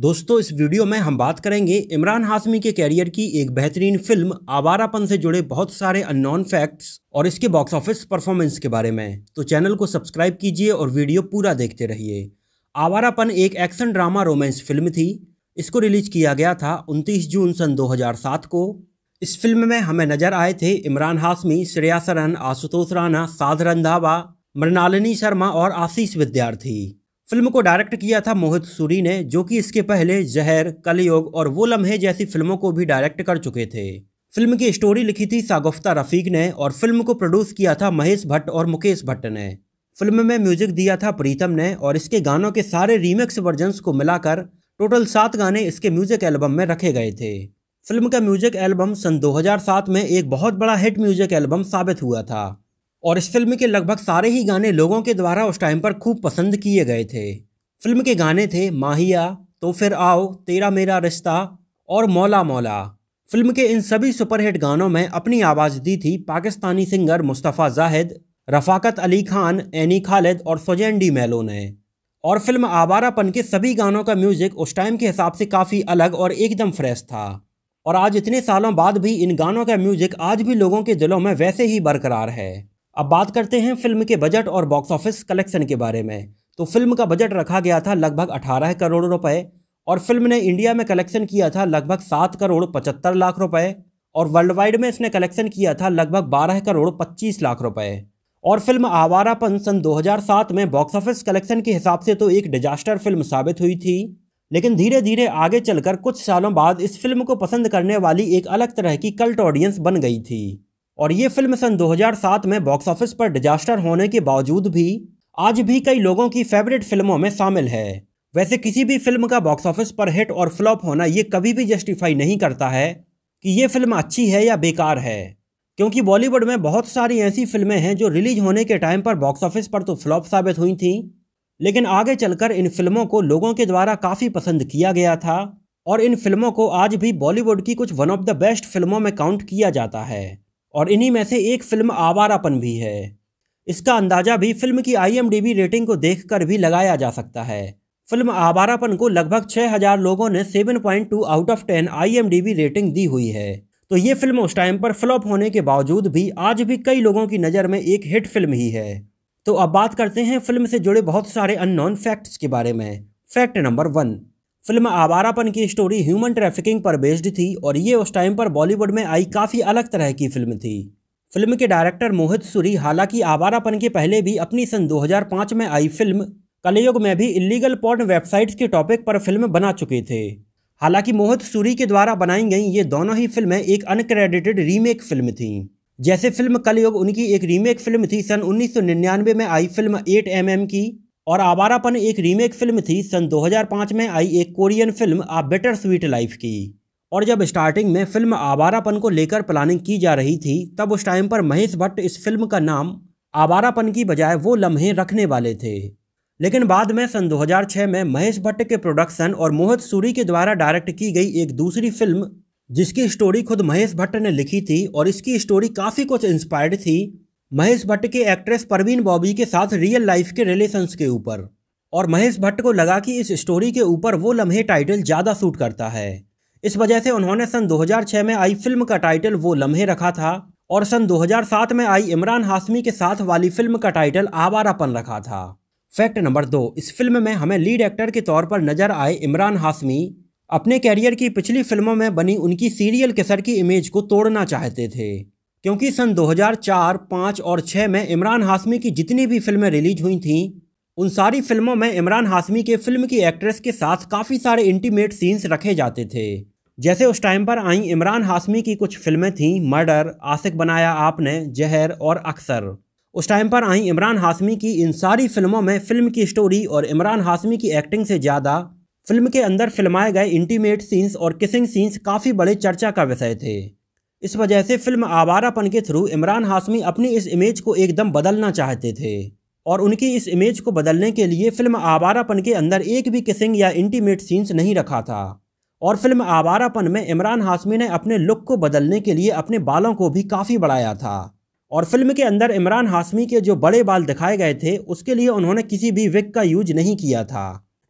दोस्तों, इस वीडियो में हम बात करेंगे इमरान हाशमी के कैरियर की एक बेहतरीन फिल्म आवारापन से जुड़े बहुत सारे अननोन फैक्ट्स और इसके बॉक्स ऑफिस परफॉर्मेंस के बारे में। तो चैनल को सब्सक्राइब कीजिए और वीडियो पूरा देखते रहिए। आवारापन एक एक्शन ड्रामा रोमांस फिल्म थी। इसको रिलीज किया गया था 29 जून सन 2007 को। इस फिल्म में हमें नजर आए थे इमरान हाशमी, श्रेया सरन, आशुतोष राणा, साध रंधावा, मृणालिनी शर्मा और आशीष विद्यार्थी। फिल्म को डायरेक्ट किया था मोहित सूरी ने, जो कि इसके पहले जहर, कलयुग और वो लम्हे जैसी फिल्मों को भी डायरेक्ट कर चुके थे। फिल्म की स्टोरी लिखी थी शागुफ्ता रफीक ने और फिल्म को प्रोड्यूस किया था महेश भट्ट और मुकेश भट्ट ने। फिल्म में म्यूजिक दिया था प्रीतम ने और इसके गानों के सारे रीमिक्स वर्जन्स को मिलाकर टोटल 7 गाने इसके म्यूजिक एल्बम में रखे गए थे। फिल्म का म्यूजिक एल्बम सन 2007 में एक बहुत बड़ा हिट म्यूजिक एल्बम साबित हुआ था और इस फिल्म के लगभग सारे ही गाने लोगों के द्वारा उस टाइम पर खूब पसंद किए गए थे। फिल्म के गाने थे माहिया, तो फिर आओ, तेरा मेरा रिश्ता और मौला मौला। फिल्म के इन सभी सुपरहिट गानों में अपनी आवाज़ दी थी पाकिस्तानी सिंगर मुस्तफ़ा जाहिद, रफ़ाकत अली खान, एनी खालिद और सुजैन डी मेलो ने। और फिल्म आवारापन के सभी गानों का म्यूजिक उस टाइम के हिसाब से काफ़ी अलग और एकदम फ्रेश था और आज इतने सालों बाद भी इन गानों का म्यूजिक आज भी लोगों के दिलों में वैसे ही बरकरार है। अब बात करते हैं फिल्म के बजट और बॉक्स ऑफिस कलेक्शन के बारे में। तो फिल्म का बजट रखा गया था लगभग 18 करोड़ रुपए और फिल्म ने इंडिया में कलेक्शन किया था लगभग 7 करोड़ 75 लाख रुपए और वर्ल्ड वाइड में इसने कलेक्शन किया था लगभग 12 करोड़ 25 लाख रुपए। और फिल्म आवारापन सन 2007 में बॉक्स ऑफिस कलेक्शन के हिसाब से तो एक डिजास्टर फिल्म साबित हुई थी, लेकिन धीरे धीरे आगे चलकर कुछ सालों बाद इस फिल्म को पसंद करने वाली एक अलग तरह की कल्ट ऑडियंस बन गई थी और ये फिल्म सन 2007 में बॉक्स ऑफिस पर डिजास्टर होने के बावजूद भी आज भी कई लोगों की फेवरेट फिल्मों में शामिल है। वैसे किसी भी फिल्म का बॉक्स ऑफिस पर हिट और फ्लॉप होना ये कभी भी जस्टिफाई नहीं करता है कि ये फिल्म अच्छी है या बेकार है, क्योंकि बॉलीवुड में बहुत सारी ऐसी फिल्में हैं जो रिलीज होने के टाइम पर बॉक्स ऑफिस पर तो फ्लॉप साबित हुई थी, लेकिन आगे चलकर इन फिल्मों को लोगों के द्वारा काफ़ी पसंद किया गया था और इन फिल्मों को आज भी बॉलीवुड की कुछ वन ऑफ द बेस्ट फिल्मों में काउंट किया जाता है और इन्हीं में से एक फिल्म आवारापन भी है। इसका अंदाजा भी फिल्म की IMDb रेटिंग को देखकर भी लगाया जा सकता है। फिल्म आवारापन को लगभग 6000 लोगों ने 7.2 आउट ऑफ 10 IMDb रेटिंग दी हुई है। तो ये फिल्म उस टाइम पर फ्लॉप होने के बावजूद भी आज भी कई लोगों की नज़र में एक हिट फिल्म ही है। तो अब बात करते हैं फिल्म से जुड़े बहुत सारे अननोन फैक्ट्स के बारे में। फैक्ट नंबर 1, फिल्म आवारापन की स्टोरी ह्यूमन ट्रैफिकिंग पर बेस्ड थी और ये उस टाइम पर बॉलीवुड में आई काफ़ी अलग तरह की फिल्म थी। फिल्म के डायरेक्टर मोहित सूरी हालांकि आवारापन के पहले भी अपनी सन 2005 में आई फिल्म कलयुग में भी इलीगल पॉर्न वेबसाइट्स के टॉपिक पर फिल्म बना चुके थे। हालांकि मोहित सूरी के द्वारा बनाई गई ये दोनों ही फिल्में एक अनक्रेडिटेड रीमेक फिल्म थी। जैसे फिल्म कलयुग उनकी एक रीमेक फिल्म थी सन 1999 में आई फिल्म 8mm की और आवारापन एक रीमेक फिल्म थी सन 2005 में आई एक Korean film a bittersweet life की। और जब स्टार्टिंग में फिल्म आवारापन को लेकर प्लानिंग की जा रही थी तब उस टाइम पर महेश भट्ट इस फिल्म का नाम आवारापन की बजाय वो लम्हे रखने वाले थे, लेकिन बाद में सन 2006 में महेश भट्ट के प्रोडक्शन और मोहित सूरी के द्वारा डायरेक्ट की गई एक दूसरी फिल्म जिसकी स्टोरी खुद महेश भट्ट ने लिखी थी और इसकी स्टोरी काफ़ी कुछ इंस्पायर्ड थी महेश भट्ट के एक्ट्रेस परवीन बॉबी के साथ रियल लाइफ के रिलेशंस के ऊपर, और महेश भट्ट को लगा कि इस स्टोरी के ऊपर वो लम्हे टाइटल ज़्यादा सूट करता है। इस वजह से उन्होंने सन 2006 में आई फिल्म का टाइटल वो लम्हे रखा था और सन 2007 में आई इमरान हाशमी के साथ वाली फिल्म का टाइटल आवारापन रखा था। फैक्ट नंबर 2, इस फिल्म में हमें लीड एक्टर के तौर पर नजर आए इमरान हाशमी अपने कैरियर की पिछली फिल्मों में बनी उनकी सीरियल किसर की इमेज को तोड़ना चाहते थे, क्योंकि सन 2004, 5 और 6 में इमरान हाशमी की जितनी भी फिल्में रिलीज हुई थीं उन सारी फिल्मों में इमरान हाशमी के फिल्म की एक्ट्रेस के साथ काफ़ी सारे इंटीमेट सीन्स रखे जाते थे। जैसे उस टाइम पर आई इमरान हाशमी की कुछ फिल्में थीं मर्डर, आशिक बनाया आपने, जहर और अक्सर। उस टाइम पर आई इमरान हाशमी की इन सारी फिल्मों में फिल्म की स्टोरी और इमरान हाशमी की एक्टिंग से ज़्यादा फिल्म के अंदर फिल्माए गए इंटीमेट सीन्स और किसिंग सीन्स काफ़ी बड़े चर्चा का विषय थे। इस वजह से फिल्म आवारापन के थ्रू इमरान हाशमी अपनी इस इमेज को एकदम बदलना चाहते थे और उनकी इस इमेज को बदलने के लिए फिल्म आवारापन के अंदर एक भी किसिंग या इंटीमेट सीन्स नहीं रखा था। और फिल्म आवारापन में इमरान हाशमी ने अपने लुक को बदलने के लिए अपने बालों को भी काफ़ी बढ़ाया था और फिल्म के अंदर इमरान हाशमी के जो बड़े बाल दिखाए गए थे उसके लिए उन्होंने किसी भी विग का यूज नहीं किया था।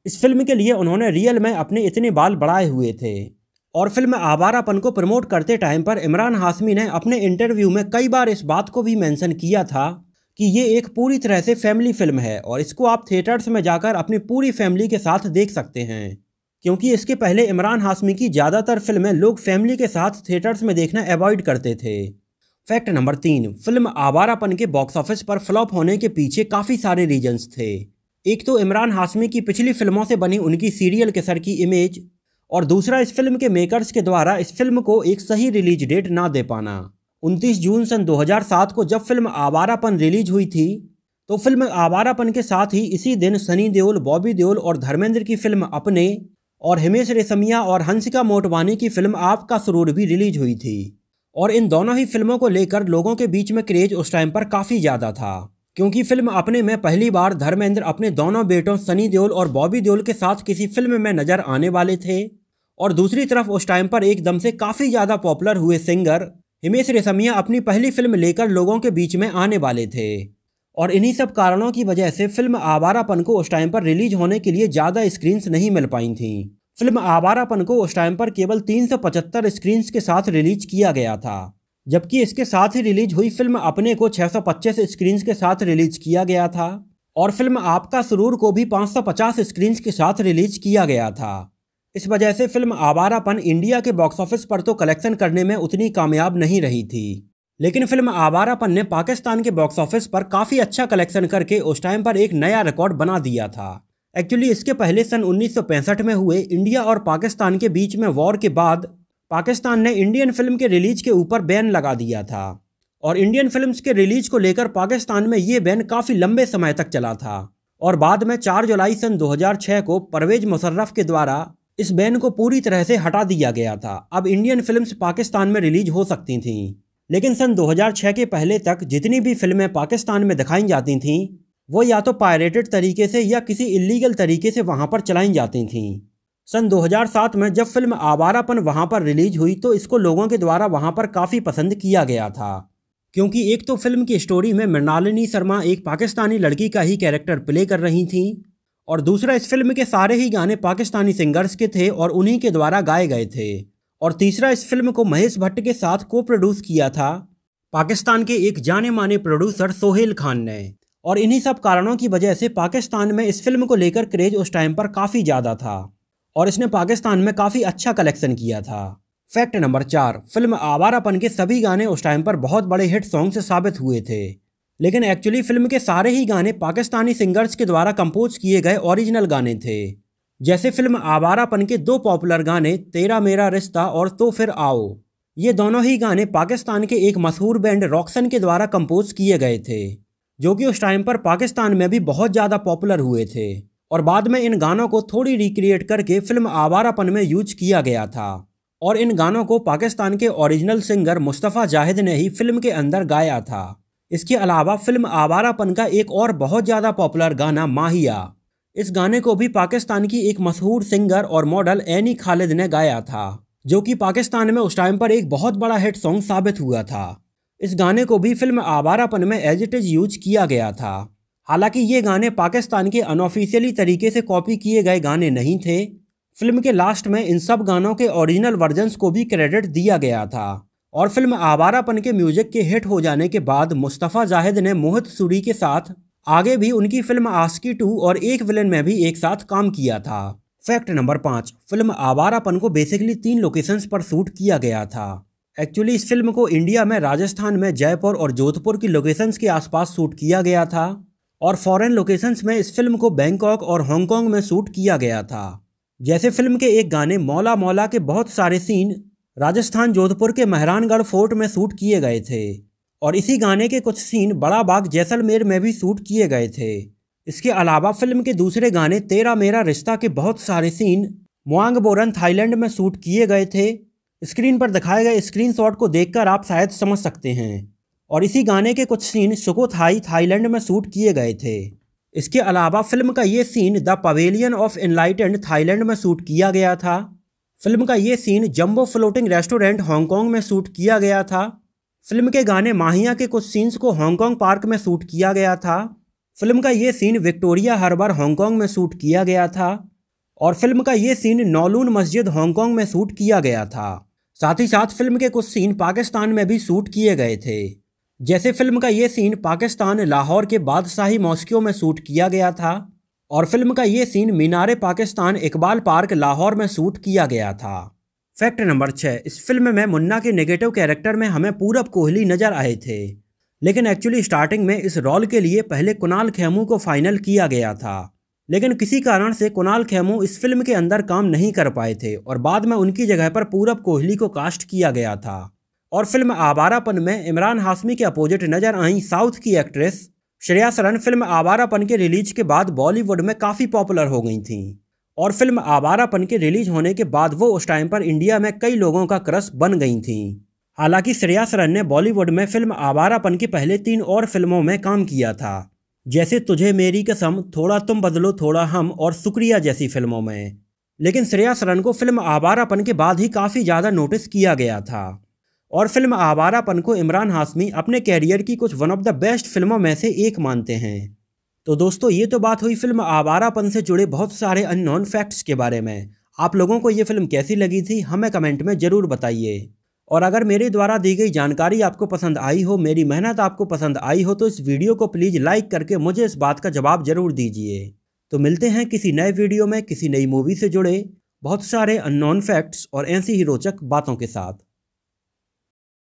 इस फिल्म के लिए उन्होंने रियल में अपने इतने बाल बढ़ाए हुए थे। और फिल्म आवारापन को प्रमोट करते टाइम पर इमरान हाशमी ने अपने इंटरव्यू में कई बार इस बात को भी मेंशन किया था कि ये एक पूरी तरह से फैमिली फिल्म है और इसको आप थिएटर्स में जाकर अपनी पूरी फैमिली के साथ देख सकते हैं, क्योंकि इसके पहले इमरान हाशमी की ज़्यादातर फिल्में लोग फैमिली के साथ थिएटर्स में देखना अवॉइड करते थे। फैक्ट नंबर 3, फिल्म आवारापन के बॉक्स ऑफिस पर फ्लॉप होने के पीछे काफ़ी सारे रीजंस थे। एक तो इमरान हाशमी की पिछली फिल्मों से बनी उनकी सीरियल किसर की इमेज, और दूसरा इस फिल्म के मेकर्स के द्वारा इस फिल्म को एक सही रिलीज डेट ना दे पाना। 29 जून सन 2007 को जब फिल्म आवारापन रिलीज हुई थी तो फिल्म आवारापन के साथ ही इसी दिन सनी देओल, बॉबी देओल और धर्मेंद्र की फिल्म अपने और हिमेश रेशमिया और हंसिका मोटवानी की फिल्म आपका सुरूर भी रिलीज हुई थी। और इन दोनों ही फिल्मों को लेकर लोगों के बीच में क्रेज उस टाइम पर काफ़ी ज़्यादा था, क्योंकि फिल्म अपने में पहली बार धर्मेंद्र अपने दोनों बेटों सनी देओल और बॉबी देओल के साथ किसी फिल्म में नजर आने वाले थे। और दूसरी तरफ उस टाइम पर एकदम से काफ़ी ज़्यादा पॉपुलर हुए सिंगर हिमेश रेशमिया अपनी पहली फिल्म लेकर लोगों के बीच में आने वाले थे। और इन्हीं सब कारणों की वजह से फिल्म आवारापन को उस टाइम पर रिलीज होने के लिए ज़्यादा स्क्रीन्स नहीं मिल पाई थी। फिल्म आवारापन को उस टाइम पर केवल 375 स्क्रीन्स के साथ रिलीज किया गया था, जबकि इसके साथ ही रिलीज हुई फिल्म अपने को 625 स्क्रीन्स के साथ रिलीज किया गया था और फिल्म आपका सुरूर को भी 550 स्क्रीन्स के साथ रिलीज किया गया था। इस वजह से फिल्म आवारापन इंडिया के बॉक्स ऑफिस पर तो कलेक्शन करने में उतनी कामयाब नहीं रही थी, लेकिन फिल्म आवारापन ने पाकिस्तान के बॉक्स ऑफिस पर काफ़ी अच्छा कलेक्शन करके उस टाइम पर एक नया रिकॉर्ड बना दिया था। एक्चुअली इसके पहले सन 1965 में हुए इंडिया और पाकिस्तान के बीच में वॉर के बाद पाकिस्तान ने इंडियन फिल्म के रिलीज के ऊपर बैन लगा दिया था और इंडियन फिल्म्स के रिलीज को लेकर पाकिस्तान में ये बैन काफ़ी लंबे समय तक चला था और बाद में 4 जुलाई सन 2006 को परवेज मुशर्रफ के द्वारा इस बैन को पूरी तरह से हटा दिया गया था। अब इंडियन फिल्म्स पाकिस्तान में रिलीज हो सकती थीं, लेकिन सन 2006 के पहले तक जितनी भी फिल्में पाकिस्तान में दिखाई जाती थीं वो या तो पायरेटेड तरीके से या किसी इलीगल तरीके से वहाँ पर चलाई जाती थीं। सन 2007 में जब फिल्म आवारापन वहाँ पर रिलीज हुई तो इसको लोगों के द्वारा वहाँ पर काफ़ी पसंद किया गया था, क्योंकि एक तो फिल्म की स्टोरी में मृणालिनी शर्मा एक पाकिस्तानी लड़की का ही कैरेक्टर प्ले कर रही थी और दूसरा इस फिल्म के सारे ही गाने पाकिस्तानी सिंगर्स के थे और उन्हीं के द्वारा गाए गए थे, और तीसरा इस फिल्म को महेश भट्ट के साथ को प्रोड्यूस किया था पाकिस्तान के एक जाने माने प्रोड्यूसर सोहेल खान ने। और इन्हीं सब कारणों की वजह से पाकिस्तान में इस फिल्म को लेकर क्रेज उस टाइम पर काफ़ी ज़्यादा था और इसने पाकिस्तान में काफ़ी अच्छा कलेक्शन किया था। फैक्ट नंबर 4, फिल्म आवारापन के सभी गाने उस टाइम पर बहुत बड़े हिट सॉन्ग से साबित हुए थे, लेकिन एक्चुअली फिल्म के सारे ही गाने पाकिस्तानी सिंगर्स के द्वारा कंपोज किए गए ओरिजिनल गाने थे। जैसे फिल्म आवारापन के 2 पॉपुलर गाने तेरा मेरा रिश्ता और तो फिर आओ, ये दोनों ही गाने पाकिस्तान के एक मशहूर बैंड रॉक्सन के द्वारा कंपोज किए गए थे, जो कि उस टाइम पर पाकिस्तान में भी बहुत ज़्यादा पॉपुलर हुए थे और बाद में इन गानों को थोड़ी रिक्रिएट करके फिल्म आवारापन में यूज किया गया था और इन गानों को पाकिस्तान के ओरिजिनल सिंगर मुस्तफ़ा जाहिद ने ही फिल्म के अंदर गाया था। इसके अलावा फिल्म आवारापन का एक और बहुत ज़्यादा पॉपुलर गाना माहिया, इस गाने को भी पाकिस्तान की एक मशहूर सिंगर और मॉडल एनी खालिद ने गाया था, जो कि पाकिस्तान में उस टाइम पर एक बहुत बड़ा हिट सॉन्ग साबित हुआ था। इस गाने को भी फिल्म आवारापन में एज इट इज़ यूज किया गया था। हालांकि ये गाने पाकिस्तान के अनऑफिशियली तरीके से कॉपी किए गए गाने नहीं थे। फिल्म के लास्ट में इन सब गानों के ओरिजिनल वर्जन्स को भी क्रेडिट दिया गया था और फिल्म आवारापन के म्यूजिक के हिट हो जाने के बाद मुस्तफ़ा जाहिद ने मोहित सूरी के साथ आगे भी उनकी फिल्म आशिकी 2 और एक विलन में भी एक साथ काम किया था। फैक्ट नंबर 5, फिल्म आवारापन को बेसिकली 3 लोकेशंस पर शूट किया गया था। एक्चुअली इस फिल्म को इंडिया में राजस्थान में जयपुर और जोधपुर की लोकेशंस के आसपास शूट किया गया था और फॉरेन लोकेशंस में इस फिल्म को बैंकॉक और हांगकांग में शूट किया गया था। जैसे फिल्म के एक गाने मौला मौला के बहुत सारे सीन राजस्थान जोधपुर के मेहरानगढ़ फोर्ट में शूट किए गए थे और इसी गाने के कुछ सीन बड़ा बाग जैसलमेर में भी शूट किए गए थे। इसके अलावा फिल्म के दूसरे गाने तेरा मेरा रिश्ता के बहुत सारे सीन मुआंगबोरन थाईलैंड में शूट किए गए थे। स्क्रीन पर दिखाए गए स्क्रीनशॉट को देखकर आप शायद समझ सकते हैं। और इसी गाने के कुछ सीन सुकोथाई थाईलैंड में शूट किए गए थे। इसके अलावा फिल्म का ये scene the pavilion of enlightened Thailand में शूट किया गया था। फिल्म का ये scene jumbo floating restaurant Hong Kong में शूट किया गया था। फिल्म के गाने माहिया के कुछ सीन्स को हांगकांग पार्क में शूट किया गया था। फिल्म का ये सीन विक्टोरिया हार्बर हांगकांग में शूट किया गया था। और फिल्म का ये सीन नौलून मस्जिद हांगकांग में शूट किया गया था। साथ ही साथ फिल्म के कुछ सीन पाकिस्तान में भी शूट किए गए थे। जैसे फिल्म का ये सीन पाकिस्तान लाहौर के बादशाही मॉस्को में शूट किया गया था और फिल्म का ये सीन मीनारे पाकिस्तान इकबाल पार्क लाहौर में शूट किया गया था। फैक्ट नंबर 6, इस फिल्म में मुन्ना के नेगेटिव कैरेक्टर में हमें पूरब कोहली नजर आए थे, लेकिन एक्चुअली स्टार्टिंग में इस रोल के लिए पहले कुणाल खेमू को फाइनल किया गया था, लेकिन किसी कारण से कुणाल खेमू इस फिल्म के अंदर काम नहीं कर पाए थे और बाद में उनकी जगह पर पूरब कोहली को कास्ट किया गया था। और फिल्म आवारापन में इमरान हाशमी के अपोजिट नजर आई साउथ की एक्ट्रेस श्रेया सरन फिल्म आवारापन के रिलीज के बाद बॉलीवुड में काफ़ी पॉपुलर हो गई थी और फिल्म आवारापन के रिलीज होने के बाद वो उस टाइम पर इंडिया में कई लोगों का क्रश बन गई थी। हालांकि श्रेया सरन ने बॉलीवुड में फिल्म आवारापन की पहले 3 और फिल्मों में काम किया था, जैसे तुझे मेरी कसम, थोड़ा तुम बदलो थोड़ा हम और शुक्रिया जैसी फिल्मों में। लेकिन श्रेया सरन को फिल्म आवारापन के बाद ही काफ़ी ज़्यादा नोटिस किया गया था और फिल्म आवारापन को इमरान हाशमी अपने कैरियर की कुछ वन ऑफ द बेस्ट फिल्मों में से एक मानते हैं। तो दोस्तों, ये तो बात हुई फिल्म आवारापन से जुड़े बहुत सारे अननोन फैक्ट्स के बारे में। आप लोगों को ये फिल्म कैसी लगी थी हमें कमेंट में ज़रूर बताइए। और अगर मेरे द्वारा दी गई जानकारी आपको पसंद आई हो, मेरी मेहनत आपको पसंद आई हो, तो इस वीडियो को प्लीज़ लाइक करके मुझे इस बात का जवाब ज़रूर दीजिए। तो मिलते हैं किसी नए वीडियो में किसी नई मूवी से जुड़े बहुत सारे अननोन फैक्ट्स और ऐसी ही रोचक बातों के साथ।